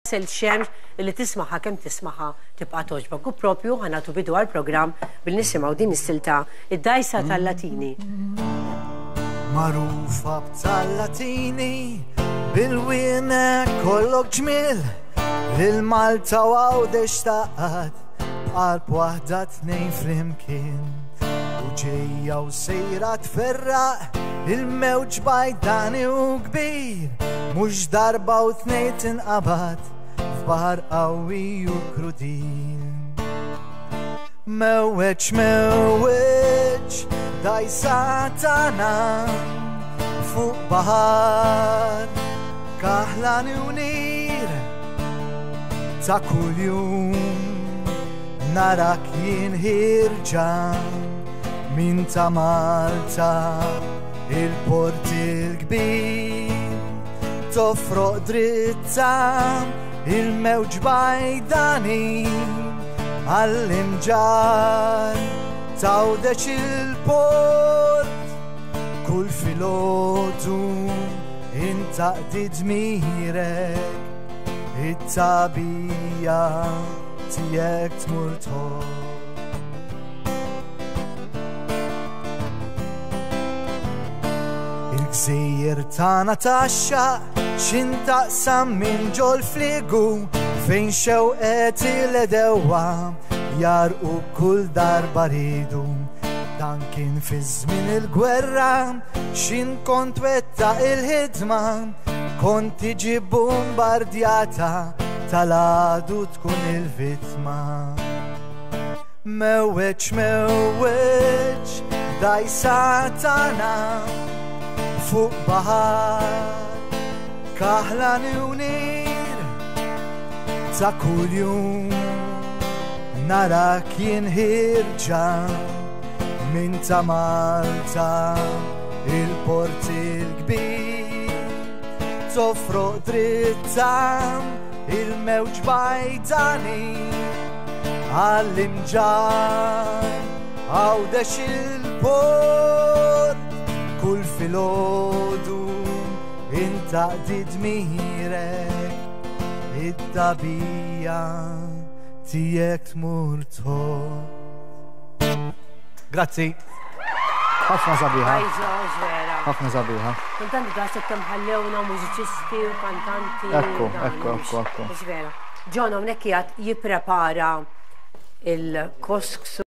il-xemx li tismaħa kemm tismaħa tibqa' toġbok u propju ħanatu bidu għall-programm bil-nisimgħu din is-silta id-dajsa tal-Latini. Magħrufa b'tal-Latini bil-wienek kollok ġmiel lil-Malta u għawdex taqgħad qalb waħda tnejn flimkien u ġejja u sejra tferraq il-mewġ bajdani u kbir mhux darba u tnejn tinqabad f'baħar qawwi u krudil. Mewweġ, mewweġ, dajsa tagħna fuq baħar kaħlani u nir ta' kuljum narak jinħirġa min ta' Malta il-port il-kbir toffroq dritta il-mewġ bajdani għall-imġar tawdeċ il-port kull filgħodu intaqdi dmirek it-tabija tiegħek tmur tħobb. Il-gżejjer tagħna taxxaq x'intaqsam minn ġol fliegu fejn xewqet il-edewa jarqu kull darba ridu. Dan kien fi żmien il-gwerra x'in kont wettaq il-ħidma kont tiġi bombardjata tal-għadu tkun il-vittma. Mewweġ, mewweġ, dajsa tagħna fuq baħar kaħlani u nir ta' kuljum narak jinħirġa min ta' Malta il-port il-kbir toffroq dritta il-mewġ bajdani għall-imġar għawdex il-port kull filgħodu intaqdi dmirek id-dabija tiegħek tmur tħobb. Grazzi. Ħafna sabiħa. Ħafna sabiħa. Kantanti għasek kemm ħallewna mużiċisti u kantanti. Ekku. Ġvera. Ġon hawnhekk qiegħed jipprepara il-kosksu